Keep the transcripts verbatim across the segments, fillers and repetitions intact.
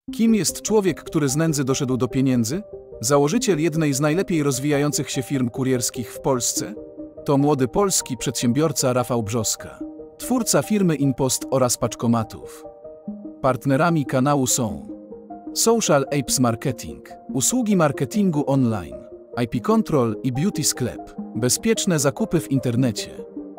Kim jest człowiek, który z nędzy doszedł do pieniędzy? Założyciel jednej z najlepiej rozwijających się firm kurierskich w Polsce? To młody polski przedsiębiorca Rafał Brzoska, twórca firmy InPost oraz paczkomatów. Partnerami kanału są Social Apps Marketing, usługi marketingu online, I P Control i Beauty Sklep, bezpieczne zakupy w internecie.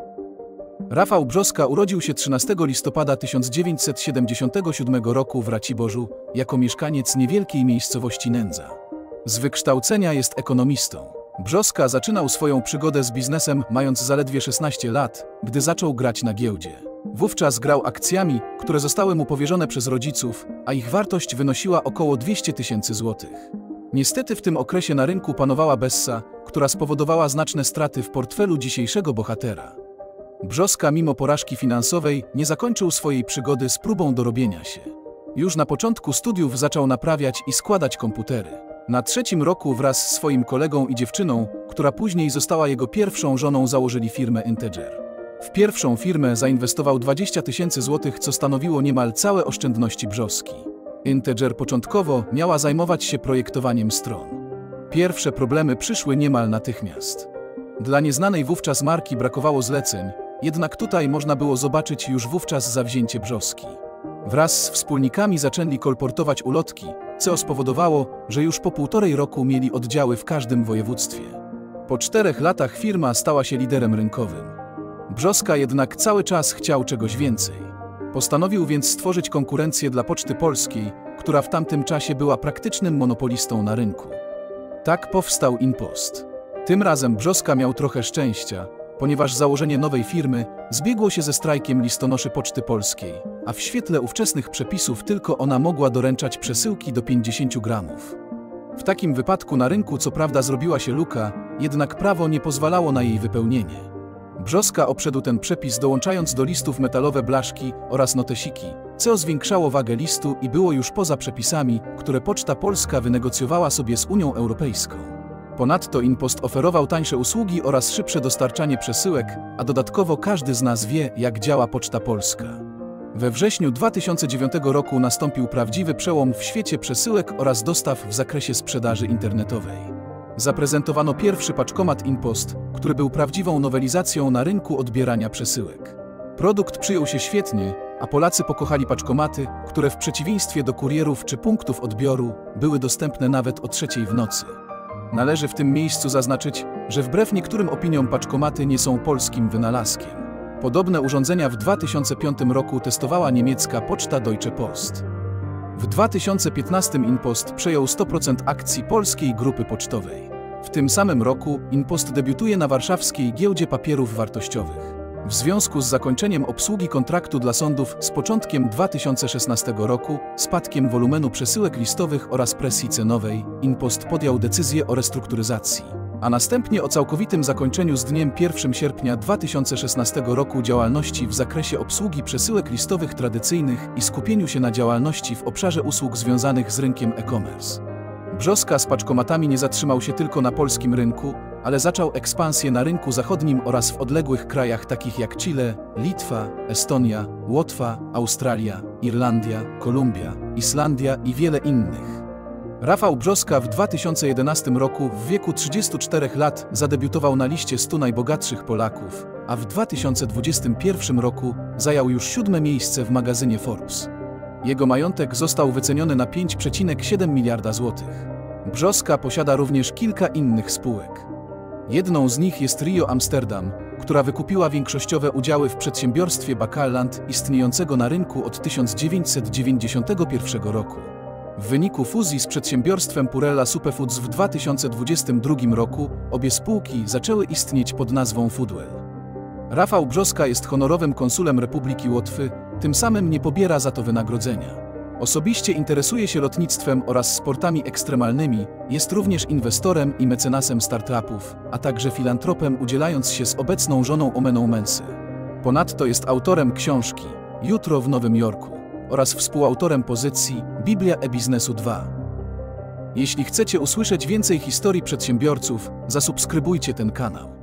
Rafał Brzoska urodził się trzynastego listopada tysiąc dziewięćset siedemdziesiątego siódmego roku w Raciborzu jako mieszkaniec niewielkiej miejscowości Nędza. Z wykształcenia jest ekonomistą. Brzoska zaczynał swoją przygodę z biznesem mając zaledwie szesnaście lat, gdy zaczął grać na giełdzie. Wówczas grał akcjami, które zostały mu powierzone przez rodziców, a ich wartość wynosiła około dwieście tysięcy złotych. Niestety w tym okresie na rynku panowała bessa, która spowodowała znaczne straty w portfelu dzisiejszego bohatera. Brzoska mimo porażki finansowej nie zakończył swojej przygody z próbą dorobienia się. Już na początku studiów zaczął naprawiać i składać komputery. Na trzecim roku wraz z swoim kolegą i dziewczyną, która później została jego pierwszą żoną, założyli firmę Integer. W pierwszą firmę zainwestował dwadzieścia tysięcy złotych, co stanowiło niemal całe oszczędności Brzoski. Integer początkowo miała zajmować się projektowaniem stron. Pierwsze problemy przyszły niemal natychmiast. Dla nieznanej wówczas marki brakowało zleceń, jednak tutaj można było zobaczyć już wówczas zawzięcie Brzoski. Wraz z wspólnikami zaczęli kolportować ulotki, co spowodowało, że już po półtorej roku mieli oddziały w każdym województwie. Po czterech latach firma stała się liderem rynkowym. Brzoska jednak cały czas chciał czegoś więcej. Postanowił więc stworzyć konkurencję dla Poczty Polskiej, która w tamtym czasie była praktycznym monopolistą na rynku. Tak powstał InPost. Tym razem Brzoska miał trochę szczęścia, ponieważ założenie nowej firmy zbiegło się ze strajkiem listonoszy Poczty Polskiej, a w świetle ówczesnych przepisów tylko ona mogła doręczać przesyłki do pięćdziesięciu gramów. W takim wypadku na rynku co prawda zrobiła się luka, jednak prawo nie pozwalało na jej wypełnienie. Brzoska obszedł ten przepis, dołączając do listów metalowe blaszki oraz notesiki, co zwiększało wagę listu i było już poza przepisami, które Poczta Polska wynegocjowała sobie z Unią Europejską. Ponadto InPost oferował tańsze usługi oraz szybsze dostarczanie przesyłek, a dodatkowo każdy z nas wie, jak działa Poczta Polska. We wrześniu dwa tysiące dziewiątego roku nastąpił prawdziwy przełom w świecie przesyłek oraz dostaw w zakresie sprzedaży internetowej. Zaprezentowano pierwszy paczkomat InPost, który był prawdziwą nowelizacją na rynku odbierania przesyłek. Produkt przyjął się świetnie, a Polacy pokochali paczkomaty, które w przeciwieństwie do kurierów czy punktów odbioru były dostępne nawet o trzeciej w nocy. Należy w tym miejscu zaznaczyć, że wbrew niektórym opiniom paczkomaty nie są polskim wynalazkiem. Podobne urządzenia w dwa tysiące piątym roku testowała niemiecka Poczta Deutsche Post. W dwa tysiące piętnastym InPost przejął sto procent akcji polskiej grupy pocztowej. W tym samym roku InPost debiutuje na warszawskiej giełdzie papierów wartościowych. W związku z zakończeniem obsługi kontraktu dla sądów z początkiem dwa tysiące szesnastego roku, spadkiem wolumenu przesyłek listowych oraz presji cenowej, InPost podjął decyzję o restrukturyzacji, a następnie o całkowitym zakończeniu z dniem pierwszego sierpnia dwa tysiące szesnastego roku działalności w zakresie obsługi przesyłek listowych tradycyjnych i skupieniu się na działalności w obszarze usług związanych z rynkiem e-commerce. Brzoska z paczkomatami nie zatrzymał się tylko na polskim rynku, ale zaczął ekspansję na rynku zachodnim oraz w odległych krajach takich jak Chile, Litwa, Estonia, Łotwa, Australia, Irlandia, Kolumbia, Islandia i wiele innych. Rafał Brzoska w dwa tysiące jedenastym roku w wieku trzydziestu czterech lat zadebiutował na liście stu najbogatszych Polaków, a w dwa tysiące dwudziestym pierwszym roku zajął już siódme miejsce w magazynie Forbes. Jego majątek został wyceniony na pięć przecinek siedem miliarda złotych. Brzoska posiada również kilka innych spółek. Jedną z nich jest Rio Amsterdam, która wykupiła większościowe udziały w przedsiębiorstwie Bacarland istniejącego na rynku od tysiąc dziewięćset dziewięćdziesiątego pierwszego roku. W wyniku fuzji z przedsiębiorstwem Purella Superfoods w dwa tysiące dwudziestym drugim roku obie spółki zaczęły istnieć pod nazwą Foodwell. Rafał Brzoska jest honorowym konsulem Republiki Łotwy, tym samym nie pobiera za to wynagrodzenia. Osobiście interesuje się lotnictwem oraz sportami ekstremalnymi, jest również inwestorem i mecenasem startupów, a także filantropem, udzielając się z obecną żoną Omeną Mensy. Ponadto jest autorem książki Jutro w Nowym Jorku oraz współautorem pozycji Biblia e-biznesu dwa. Jeśli chcecie usłyszeć więcej historii przedsiębiorców, zasubskrybujcie ten kanał.